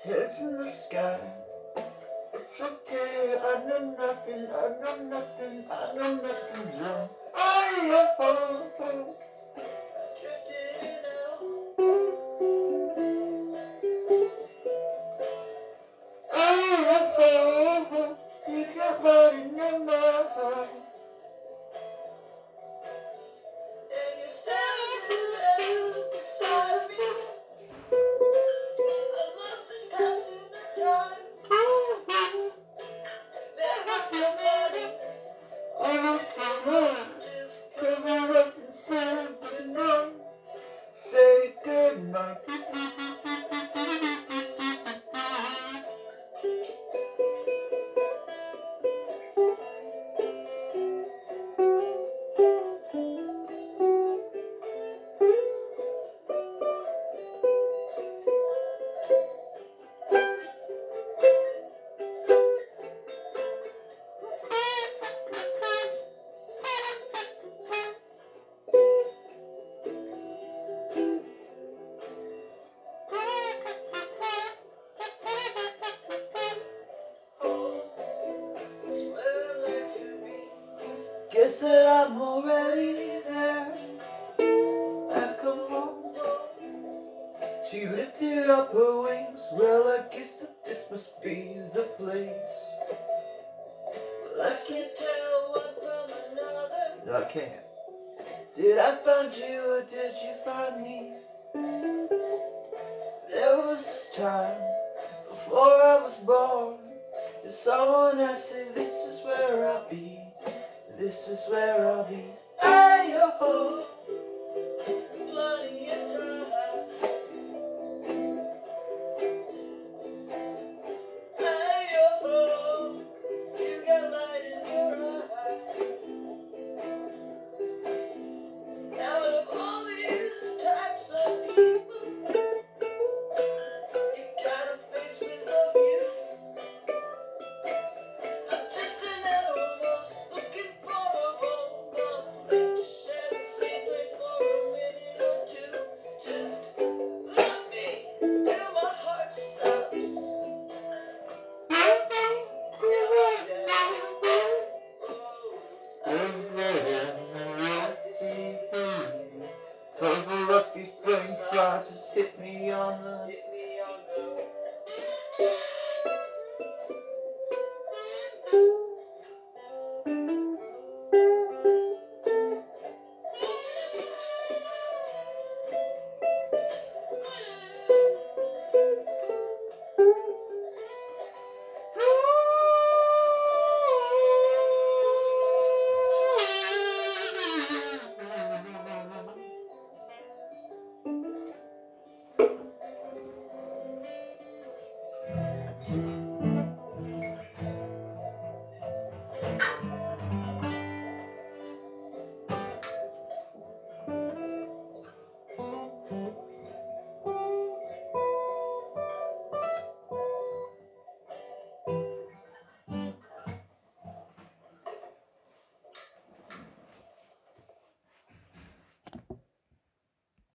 heads in the sky. It's okay, I know nothing, I know nothing, I know nothing's wrong. Drifting out. You got blood in your mouth, and you're standing there beside me. I love this passing of time. Never feel ready. All this time, just cover up and say goodnight. Say goodnight. Guess that I'm already there. Back home. She lifted up her wings. Well, I guess that this must be the place. Well, I can't tell one from another. No, I can't. Did I find you or did you find me? There was this time before I was born. There's someone I said, this is where I'll be. This is where I'll be. Ayo.